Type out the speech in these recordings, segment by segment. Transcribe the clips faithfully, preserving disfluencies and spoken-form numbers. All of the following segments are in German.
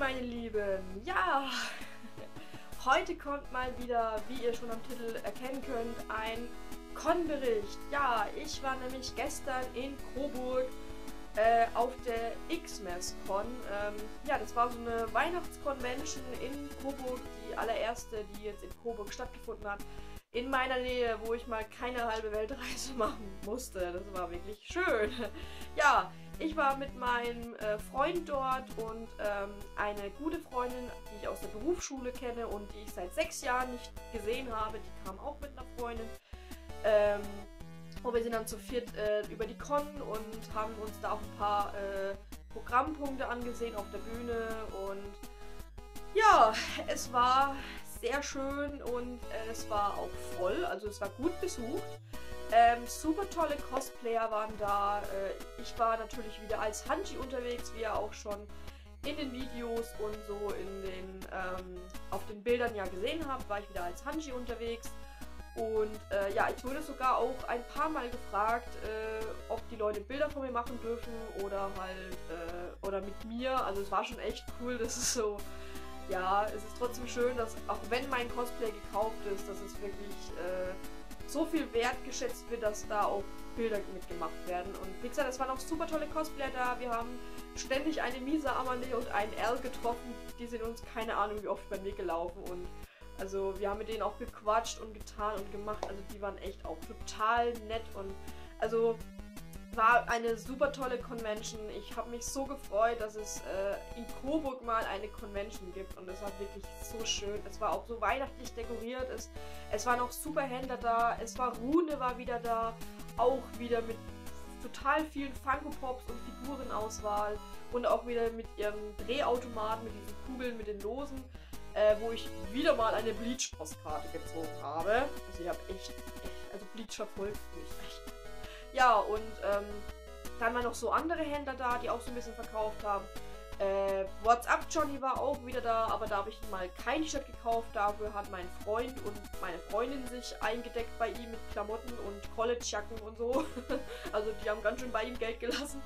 meine Lieben, ja, heute kommt mal wieder, wie ihr schon am Titel erkennen könnt, ein Con-Bericht. Ja, ich war nämlich gestern in Coburg äh, auf der Xmas-Con. Ähm, ja, das war so eine Weihnachtsconvention in Coburg, die allererste, die jetzt in Coburg stattgefunden hat. In meiner Nähe, wo ich mal keine halbe Weltreise machen musste. Das war wirklich schön. Ja, ich war mit meinem äh, Freund dort und ähm, eine gute Freundin, die ich aus der Berufsschule kenne und die ich seit sechs Jahren nicht gesehen habe, die kam auch mit einer Freundin. Ähm, und wir sind dann zu viert äh, über die Con und haben uns da auch ein paar äh, Programmpunkte angesehen auf der Bühne. Und ja, es war sehr schön und äh, es war auch voll, also es war gut besucht. Ähm, super tolle Cosplayer waren da. Äh, ich war natürlich wieder als Hanji unterwegs, wie ihr auch schon in den Videos und so in den ähm, auf den Bildern ja gesehen habt, war ich wieder als Hanji unterwegs. Und äh, ja, ich wurde sogar auch ein paar Mal gefragt, äh, ob die Leute Bilder von mir machen dürfen oder halt äh, oder mit mir. Also es war schon echt cool, das ist so. Ja, es ist trotzdem schön, dass auch wenn mein Cosplay gekauft ist, dass es wirklich äh, so viel wertgeschätzt wird, dass da auch Bilder mitgemacht werden. Und wie gesagt, es waren auch super tolle Cosplayer da. Wir haben ständig eine Misa Amane und einen L getroffen. Die sind uns keine Ahnung wie oft bei mir gelaufen. Und also wir haben mit denen auch gequatscht und getan und gemacht. Also die waren echt auch total nett und also war eine super tolle Convention. Ich habe mich so gefreut, dass es äh, in Coburg mal eine Convention gibt und es war wirklich so schön. Es war auch so weihnachtlich dekoriert. Es, es waren auch super Händler da. Es war Rune war wieder da. Auch wieder mit total vielen Funko Pops und Figurenauswahl und auch wieder mit ihrem Drehautomaten, mit diesen Kugeln, mit den Losen, äh, wo ich wieder mal eine Bleach-Postkarte gezogen habe. Also ich habe echt, echt, also Bleach verfolgt mich echt. Ja, und ähm, dann waren noch so andere Händler da, die auch so ein bisschen verkauft haben. Äh, WhatsApp Johnny war auch wieder da, aber da habe ich mal kein T-Shirt gekauft. Dafür hat mein Freund und meine Freundin sich eingedeckt bei ihm mit Klamotten und Collegejacken und so. Also die haben ganz schön bei ihm Geld gelassen.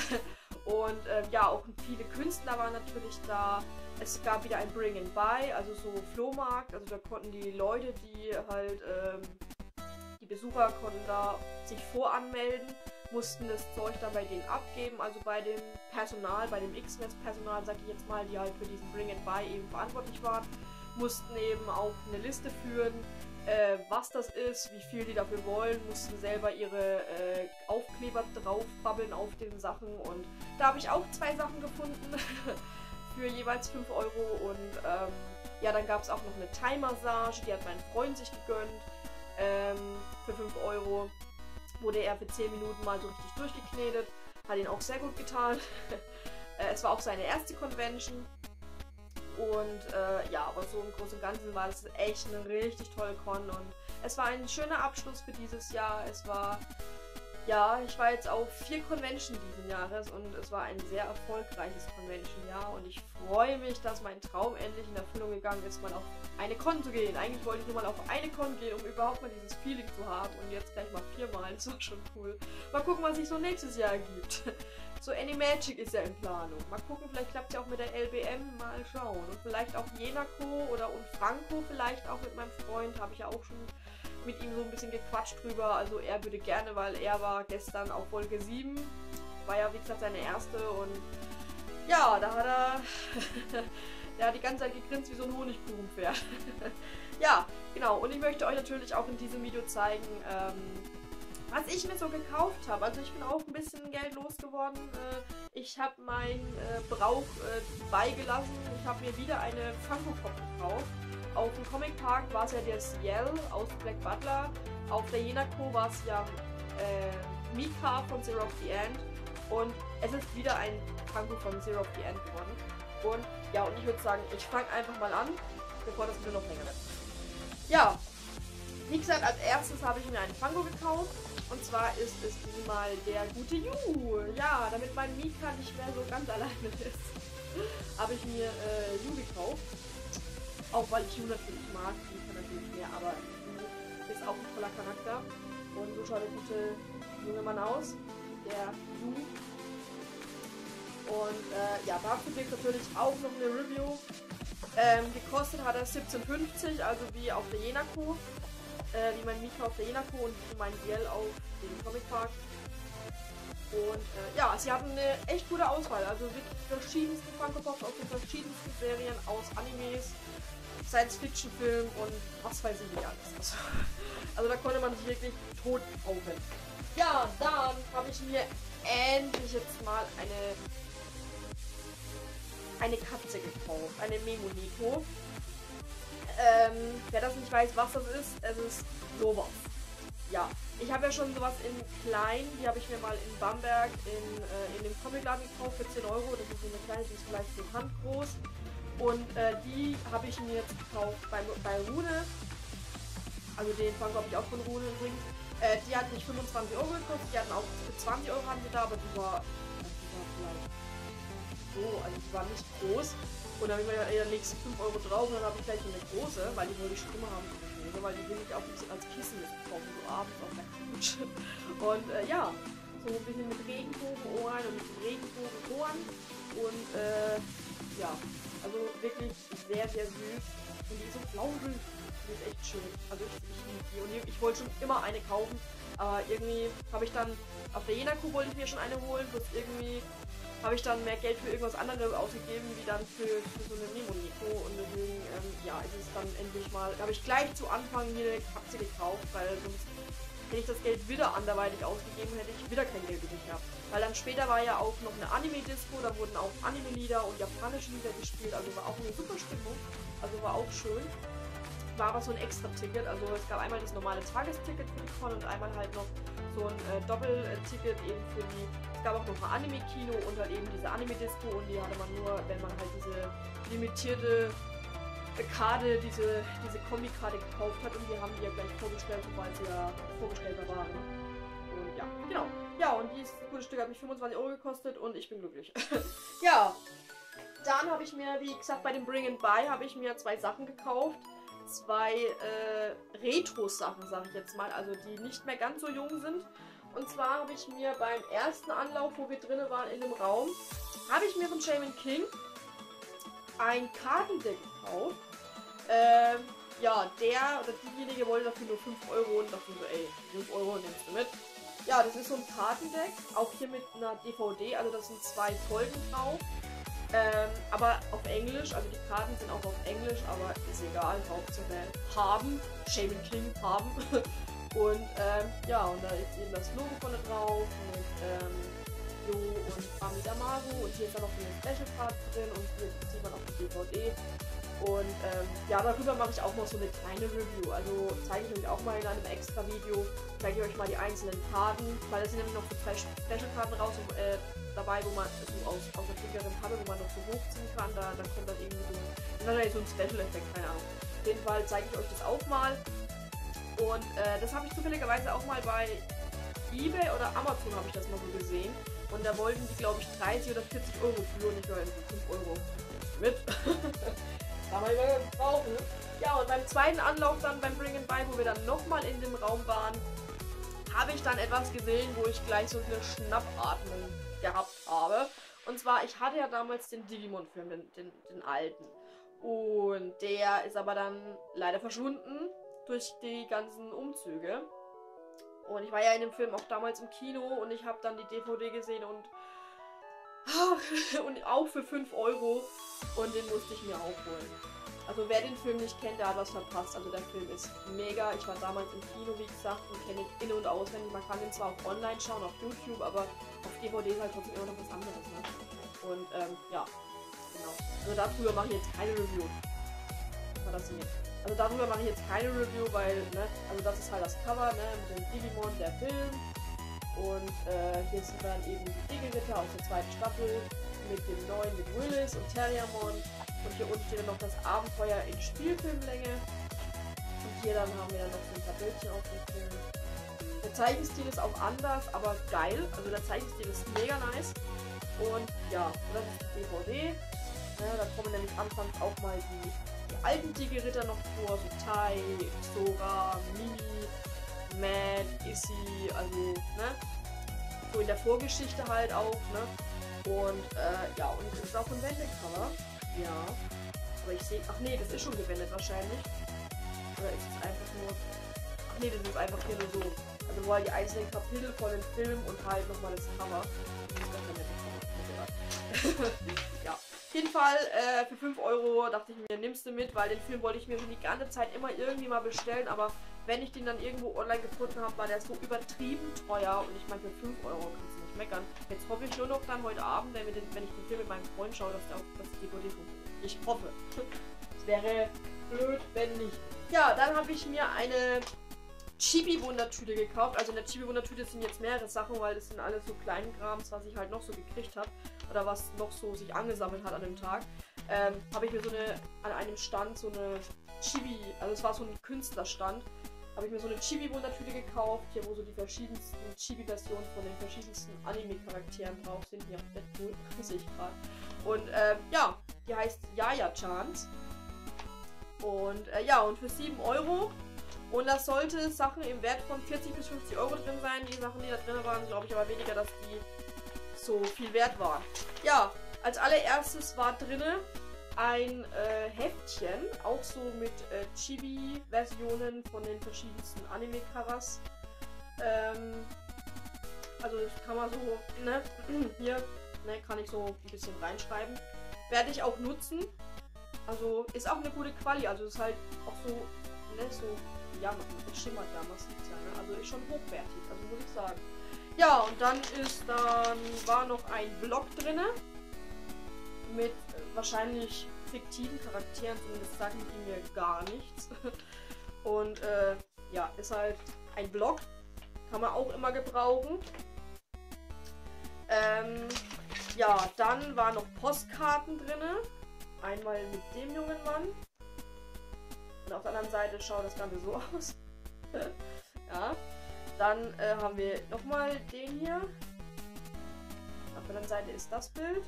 Und äh, ja, auch viele Künstler waren natürlich da. Es gab wieder ein Bring and Buy, also so Flohmarkt. Also da konnten die Leute, die halt... Ähm, Die Besucher konnten da sich voranmelden, mussten das Zeug dann bei denen abgeben, also bei dem Personal, bei dem Xmas-Personal, sag ich jetzt mal, die halt für diesen Bring and Buy eben verantwortlich waren, mussten eben auch eine Liste führen, äh, was das ist, wie viel die dafür wollen, mussten selber ihre äh, Aufkleber draufbabbeln auf den Sachen und da habe ich auch zwei Sachen gefunden für jeweils fünf Euro und ähm, ja, dann gab es auch noch eine Thai-Massage, die hat mein Freund sich gegönnt. Ähm, für fünf Euro wurde er für zehn Minuten mal so richtig durchgeknetet. Hat ihn auch sehr gut getan. äh, es war auch seine erste Convention. Und äh, ja, aber so im Großen und Ganzen war es echt eine richtig tolle Con. Und es war ein schöner Abschluss für dieses Jahr. Es war, ja, ich war jetzt auf vier Convention diesen Jahres und es war ein sehr erfolgreiches Convention-Jahr. Und ich freue mich, dass mein Traum endlich in Erfüllung gegangen ist, mal auf eine Con zu gehen. Eigentlich wollte ich nur mal auf eine Con gehen, um überhaupt mal dieses Feeling zu haben. Und jetzt gleich mal viermal. Das war schon cool. Mal gucken, was sich so nächstes Jahr ergibt. So Animagic ist ja in Planung. Mal gucken, vielleicht klappt es ja auch mit der L B M. Mal schauen. Und vielleicht auch Jenako oder und Franco vielleicht auch mit meinem Freund. Habe ich ja auch schon mit ihm so ein bisschen gequatscht drüber. Also er würde gerne, weil er war gestern auf Folge sieben. War ja wie gesagt seine erste. Und ja, da hat er... Der hat die ganze Zeit gegrinst wie so ein Honigkuchenpferd. Ja, genau. Und ich möchte euch natürlich auch in diesem Video zeigen, ähm, was ich mir so gekauft habe. Also ich bin auch ein bisschen Geld losgeworden. Äh, ich habe meinen äh, Brauch äh, beigelassen. Ich habe mir wieder eine Funko Pop gekauft. Auf dem Comic Park war es ja der Ciel aus Black Butler. Auf der Jenako war es ja äh, Mika von Zero of the End. Und es ist wieder ein Funko von Zero of the End geworden. Und ja, und ich würde sagen, ich fange einfach mal an, bevor das Video noch länger wird. Ja, wie gesagt, als erstes habe ich mir einen Funko gekauft. Und zwar ist es mal der gute Yu. Ja, damit mein Mika nicht mehr so ganz alleine ist, habe ich mir äh, Yu gekauft. Auch weil ich Yu natürlich mag, Mika natürlich mehr, aber Yu ist auch ein toller Charakter. Und so schaut der gute junge Mann aus, der Yu. Und äh, ja, dazu gibt es natürlich auch noch eine Review. Ähm, gekostet hat er siebzehn fünfzig, also wie auf der Jenako. Äh, wie mein Mika auf der Jenako und wie mein Biel auf dem Comic Park. Und äh, ja, sie hatten eine echt gute Auswahl. Also wirklich verschiedenste Funko Pops aus den verschiedensten Serien, aus Animes, Science-Fiction-Filmen und was weiß ich nicht alles. Also, also da konnte man sich wirklich tot kaufen. Ja, dann habe ich mir endlich jetzt mal eine eine Katze gekauft, eine Memonito. Ähm, wer das nicht weiß, was das ist, es ist sowas. Ja, ich habe ja schon sowas in klein, die habe ich mir mal in Bamberg in, äh, in dem Comicladen gekauft für zehn Euro. Das ist so eine kleine, die ist vielleicht so handgroß. Und äh, die habe ich mir jetzt gekauft bei, bei Rune. Also den Funko habe ich auch von Rune übrigens. Äh, die hat nicht fünfundzwanzig Euro gekostet, die hatten auch für zwanzig Euro haben sie da, aber die war, die war vielleicht so, also die war nicht groß. Und dann habe ich mir gedacht, ey, dann legst du fünf Euro drauf und dann habe ich gleich so eine große, weil die wollte ich schon immer haben, weil die will ich auch ein bisschen als Kissen mitbekommen, so abends auf der Couch. Und äh, ja, so ein bisschen mit Regenbogenohren und mit Regenbogenohren. Und äh, ja, also wirklich sehr, sehr süß. Und die ist so blau-rot. Die ist echt schön. Also ich, ich liebe die. Und ich wollte schon immer eine kaufen. Aber irgendwie habe ich dann, auf der Jenako wollte ich mir schon eine holen, bloß irgendwie habe ich dann mehr Geld für irgendwas anderes ausgegeben, wie dann für, für so eine Memonito. Und deswegen, ähm, ja, ist es dann endlich mal, habe ich gleich zu Anfang hier eine Katze gekauft, weil sonst hätte ich das Geld wieder anderweitig ausgegeben, hätte ich wieder kein Geld übrig gehabt. Weil dann später war ja auch noch eine Anime-Disco, da wurden auch Anime-Lieder und japanische Lieder gespielt, also war auch eine super Stimmung, also war auch schön. War aber so ein Extra-Ticket, also es gab einmal das normale Tagesticket für die Con und einmal halt noch so ein äh, Doppel-Ticket eben für die, es gab auch noch ein Anime-Kino und halt eben diese Anime-Disco und die hatte man nur, wenn man halt diese limitierte Karte, diese, diese Kombi-Karte gekauft hat und die haben die ja gleich vorgestellt, sobald sie ja vorgestellbar waren. Und ja, genau. Ja, und dieses gute Stück hat mich fünfundzwanzig Euro gekostet und ich bin glücklich. Ja, dann habe ich mir, wie gesagt, bei dem Bring and Buy habe ich mir zwei Sachen gekauft. Zwei äh, Retro-Sachen, sage ich jetzt mal, also die nicht mehr ganz so jung sind. Und zwar habe ich mir beim ersten Anlauf, wo wir drinnen waren in dem Raum, habe ich mir von Shaman King ein Kartendeck gekauft. Ähm, ja, der oder diejenige wollte dafür nur fünf Euro und dachte so, ey, fünf Euro nimmst du mit. Ja, das ist so ein Kartendeck, auch hier mit einer D V D, also das sind zwei Folgen drauf. Ähm, aber auf Englisch, also die Karten sind auch auf Englisch, aber ist egal, Hauptsache haben, Shaman King haben. Und ähm, ja, und da ist eben das Logo vorne drauf mit ähm, Jo und Amidamaru und hier ist dann noch eine Special Card drin und hier sieht man auch die D V D. Und ähm, ja, darüber mache ich auch noch so eine kleine Review. Also zeige ich euch auch mal in einem extra Video, zeige ich euch mal die einzelnen Karten, weil da sind nämlich noch so zwei Special-Karten raus, äh, dabei, wo man so aus, aus der dickeren Pappe, wo man noch so hochziehen kann. Da, da kommt dann irgendwie so, wahrscheinlich so ein Special-Effekt, keine Ahnung. Auf jeden Fall zeige ich euch das auch mal. Und äh, das habe ich zufälligerweise auch mal bei eBay oder Amazon habe ich das mal so gesehen. Und da wollten die, glaube ich, dreißig oder vierzig Euro für und ich war fünf Euro mit. Kann man immer brauchen, ne? Ja, und beim zweiten Anlauf dann beim Bring and Buy, wo wir dann nochmal in dem Raum waren, habe ich dann etwas gesehen, wo ich gleich so eine Schnappatmung gehabt habe. Und zwar, ich hatte ja damals den Digimon-Film, den, den, den alten. Und der ist aber dann leider verschwunden durch die ganzen Umzüge. Und ich war ja in dem Film auch damals im Kino und ich habe dann die D V D gesehen und und auch für fünf Euro und den musste ich mir auch holen. Also wer den Film nicht kennt, der hat was verpasst. Also der Film ist mega. Ich war damals im Kino, wie gesagt, und kenne ihn in- und auswendig. Man kann ihn zwar auch online schauen, auf YouTube, aber auf D V D ist halt trotzdem immer noch was anderes. Ne? Und ähm, ja, genau. Also darüber mache ich jetzt keine Review. War das hier? Also darüber mache ich jetzt keine Review, weil, ne, also das ist halt das Cover, ne, mit dem Digimon, der Film. Und äh, hier sind dann eben die Digi-Ritter aus der zweiten Staffel mit dem neuen, mit Willis und Terriermon. Und hier unten steht dann noch das Abenteuer in Spielfilmlänge. Und hier dann haben wir dann noch so ein paar Bildchen auf dem Film. Der Zeichenstil ist auch anders, aber geil. Also der Zeichenstil ist mega nice. Und ja, das ist die D V D. Ja, da kommen nämlich anfangs auch mal die, die alten Digi-Ritter noch vor, so Tai, Sora, Mimi, Matt, Issy, also, ne, so in der Vorgeschichte halt auch, ne, Und äh, ja, und es ist auch ein Wendecover. Ja. Aber ich sehe. Ach nee, das ist schon gewendet wahrscheinlich. Oder ist es einfach nur. Ach nee, das ist einfach hier nur so. Also wo halt die einzelnen Kapitel von dem Film und halt nochmal das Cover. Das ist gar kein Cover. Ja. Auf jeden Fall äh, für fünf Euro dachte ich mir, nimmst du mit, weil den Film wollte ich mir schon die ganze Zeit immer irgendwie mal bestellen, aber wenn ich den dann irgendwo online gefunden habe, war der so übertrieben teuer und ich meine, für fünf Euro kannst du nicht meckern. Jetzt hoffe ich nur noch dann heute Abend, wenn, wir den, wenn ich den Film mit meinem Freund schaue, dass der auf das D V D funktioniert. Ich hoffe. Es wäre blöd, wenn nicht. Ja, dann habe ich mir eine Chibi-Wundertüte gekauft. Also in der Chibi-Wundertüte sind jetzt mehrere Sachen, weil das sind alles so Kleinkrams, was ich halt noch so gekriegt habe. Oder was noch so sich angesammelt hat an dem Tag. Ähm, habe ich mir so eine, an einem Stand so eine Chibi, also es war so ein Künstlerstand, habe ich mir so eine Chibi-Wundertüte gekauft, hier wo so die verschiedensten Chibi-Versionen von den verschiedensten Anime-Charakteren drauf sind. Hier, Deadpool, sehe ich gerade. Und ähm, ja, die heißt Yaya-Chans. Und äh, ja, und für sieben Euro. Und das sollte Sachen im Wert von vierzig bis fünfzig Euro drin sein. Die Sachen, die da drin waren, glaube ich aber weniger, dass die so viel wert waren. Ja, als allererstes war drinne ein äh, Heftchen, auch so mit äh, Chibi-Versionen von den verschiedensten Anime-Karas. Ähm, also das kann man so, ne, hier, ne, kann ich so ein bisschen reinschreiben. Werde ich auch nutzen. Also ist auch eine gute Quali, also ist halt auch so, ne, so, ja, man schimmert ja, man sieht's ja, ne, also ist schon hochwertig, also muss ich sagen. Ja, und dann ist dann, war noch ein Blog drinne mit äh, wahrscheinlich fiktiven Charakteren, zumindest sagen die mir gar nichts. Und äh, ja, ist halt ein Blog, kann man auch immer gebrauchen. Ähm, ja, dann waren noch Postkarten drinne. Einmal mit dem jungen Mann. Und auf der anderen Seite schaut das Ganze so aus. Ja. Dann äh, haben wir nochmal den hier. Auf der anderen Seite ist das Bild.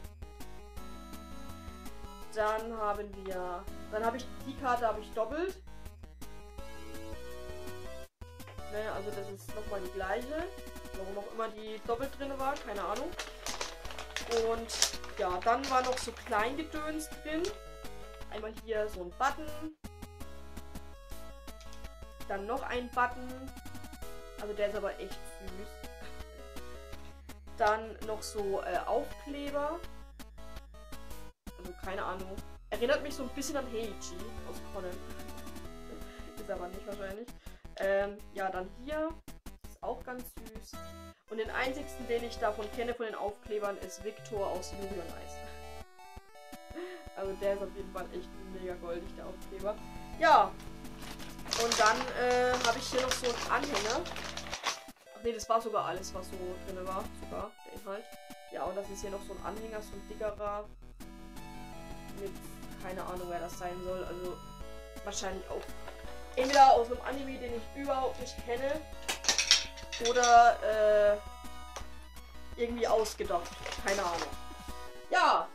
Dann haben wir... Dann habe ich die Karte habe ich doppelt. Ne, also das ist nochmal die gleiche. Warum auch immer die doppelt drin war, keine Ahnung. Und ja, dann war noch so Kleingedöns drin. Einmal hier so ein Button. Dann noch ein Button. Also der ist aber echt süß. Dann noch so äh, Aufkleber. Also keine Ahnung. Erinnert mich so ein bisschen an Heiichi aus Conan. Ist aber nicht wahrscheinlich. Ähm, ja, dann hier. Ist auch ganz süß. Und den einzigsten, den ich davon kenne, von den Aufklebern, ist Victor aus Yuri on Ice. Also der ist auf jeden Fall echt mega goldig, der Aufkleber. Ja. Und dann äh, habe ich hier noch so einen Anhänger. Ach nee, das war sogar alles, was so drin war. Sogar der Inhalt. Ja, und das ist hier noch so ein Anhänger, so ein dickerer. Mit keine Ahnung, wer das sein soll. Also wahrscheinlich auch entweder aus einem Anime, den ich überhaupt nicht kenne. Oder äh, irgendwie ausgedacht. Keine Ahnung. Ja.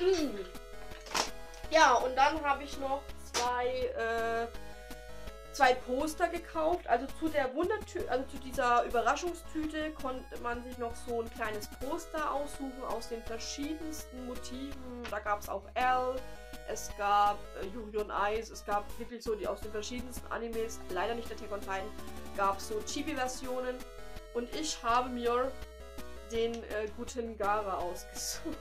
Ja, und dann habe ich noch zwei, äh, zwei Poster gekauft. Also zu der Wundertüte, also zu dieser Überraschungstüte konnte man sich noch so ein kleines Poster aussuchen aus den verschiedensten Motiven. Da gab es auch L, es gab äh, Yuri on Ice, es gab wirklich so die aus den verschiedensten Animes, leider nicht Attack on Titan, gab es so Chibi-Versionen. Und ich habe mir den äh, guten Gaara ausgesucht.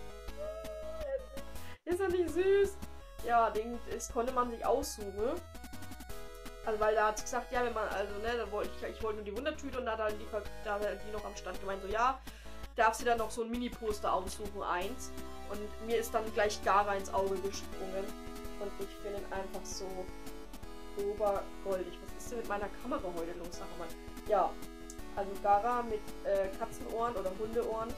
Ist er nicht süß? Ja, den das konnte man sich aussuchen. Also weil da hat sie gesagt, ja, wenn man, also ne, da wollte ich, ich wollte nur die Wundertüte und da hat dann die, da hat die noch am Stand gemeint, so ja, darf sie dann noch so ein Mini-Poster aussuchen, eins. Und mir ist dann gleich Gaara ins Auge gesprungen. Und ich finde ihn einfach so obergoldig. Was ist denn mit meiner Kamera heute los, sag mal. Ja, also Gaara mit äh, Katzenohren oder Hundeohren.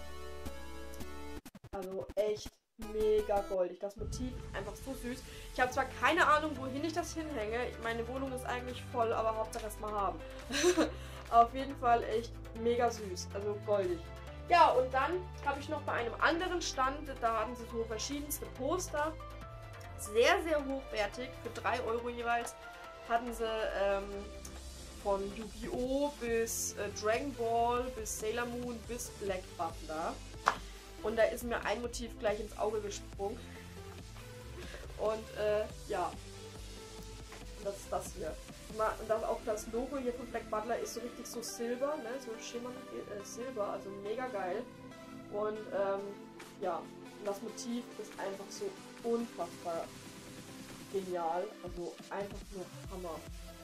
Also echt mega goldig. Das Motiv einfach so süß. Ich habe zwar keine Ahnung, wohin ich das hinhänge. Meine Wohnung ist eigentlich voll, aber Hauptsache es mal haben. Auf jeden Fall echt mega süß. Also goldig. Ja, und dann habe ich noch bei einem anderen Stand, da hatten sie so verschiedenste Poster. Sehr, sehr hochwertig. Für drei Euro jeweils hatten sie ähm, von Yu-Gi-Oh! Bis äh, Dragon Ball, bis Sailor Moon, bis Black Butler. Und da ist mir ein Motiv gleich ins Auge gesprungen. Und äh, ja, das ist das hier. Und das, auch das Logo hier von Black Butler ist so richtig so silber, ne? So schimmernd äh, Silber, also mega geil. Und ähm, ja, und das Motiv ist einfach so unfassbar genial. Also einfach nur Hammer.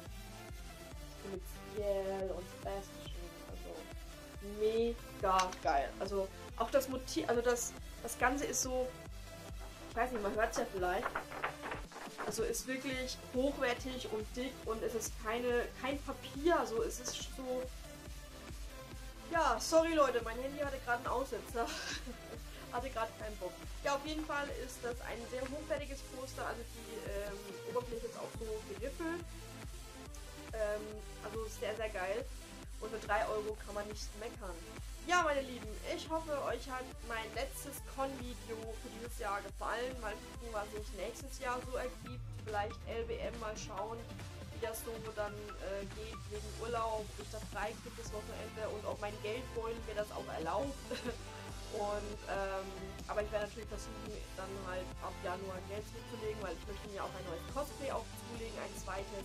Mit Ciel und Sebastian, also mega geil. Also auch das Motiv, also das, das Ganze ist so, ich weiß nicht, man hört es ja vielleicht. Also ist wirklich hochwertig und dick und es ist keine, kein Papier, also es ist so... Ja, sorry Leute, mein Handy hatte gerade einen Aussetzer. Hatte gerade keinen Bock. Ja, auf jeden Fall ist das ein sehr hochwertiges Poster, also die ähm, Oberfläche ist auch so geriffelt. Ähm, also sehr, sehr geil. Und für drei Euro kann man nicht meckern. Ja, meine Lieben, ich hoffe, euch hat mein letztes Con-Video für dieses Jahr gefallen. Mal gucken, was sich nächstes Jahr so ergibt. Vielleicht L B M, mal schauen, wie das so dann äh, geht wegen Urlaub, ob ich das frei kriege das Wochenende und auch mein Geldbeutel mir das auch erlaubt. Und, ähm, aber ich werde natürlich versuchen, dann halt ab Januar Geld zuzulegen, weil ich möchte mir auch ein neues Cosplay auch zulegen, ein zweites.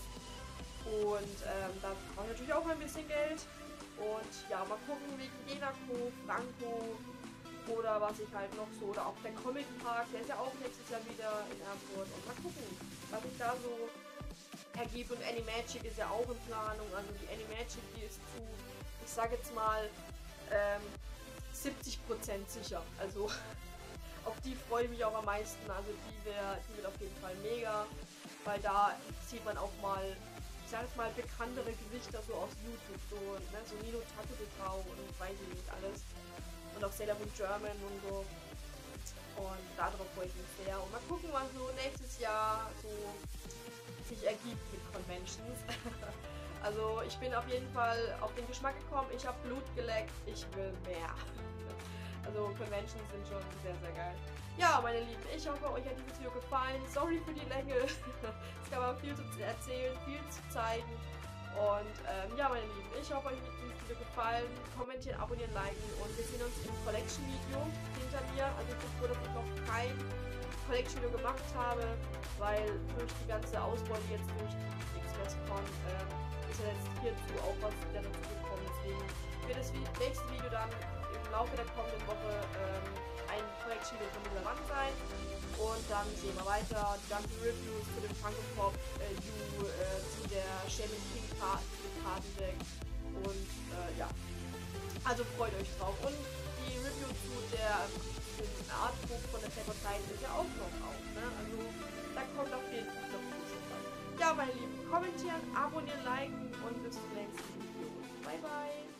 Und ähm, da brauche ich natürlich auch ein bisschen Geld. Und ja, mal gucken wegen Genaco, Franco oder was ich halt noch so, oder auch der Comic Park, der ist ja auch nächstes Jahr wieder in Erfurt. Und mal gucken, was sich da so ergibt. Und Animagic ist ja auch in Planung. Also die Animagic, die ist zu, ich sage jetzt mal, ähm, siebzig Prozent sicher. Also auf die freue ich mich auch am meisten. Also die, wär, die wird auf jeden Fall mega, weil da sieht man auch mal, ich sag jetzt mal, bekanntere Gesichter so aus YouTube, so, ne, so Nino Tato T V und weiß ich nicht alles. Und auch Sailor Moon German und so. Und darauf freue ich mich sehr. Und mal gucken, was so nächstes Jahr so sich ergibt mit Conventions. Also ich bin auf jeden Fall auf den Geschmack gekommen, ich habe Blut geleckt, ich will mehr. Also Conventions sind schon sehr, sehr geil. Ja, meine Lieben, ich hoffe, euch hat dieses Video gefallen. Sorry für die Länge. Es gab aber viel zu erzählen, viel zu zeigen. Und ähm, ja, meine Lieben, ich hoffe, euch hat dieses Video gefallen. Kommentieren, abonnieren, liken und wir sehen uns im Collection-Video hinter mir. Also ich bin froh, dass ich noch kein Collection-Video gemacht habe, weil durch die ganze Ausbeute jetzt durch die X-Mess-Con ähm, ist ja jetzt hierzu auch was wieder dazu gekommen. Deswegen wird das nächste Video dann im Laufe der kommenden Woche ähm, ein Collection-Video von dieser Wand sein. Und dann sehen wir weiter die ganzen Reviews zu dem Funko Pop äh, U, äh, zu der Shaman King Kartendeck. Und äh, ja, also freut euch drauf. Und die Review zu der Artbook von der Paper Titan ist ja auch noch auf. Ne? Also da kommt auf jeden Fall noch ein bisschen was. Ja, meine Lieben, kommentieren, abonnieren, liken und bis zum nächsten Video. Bye, bye!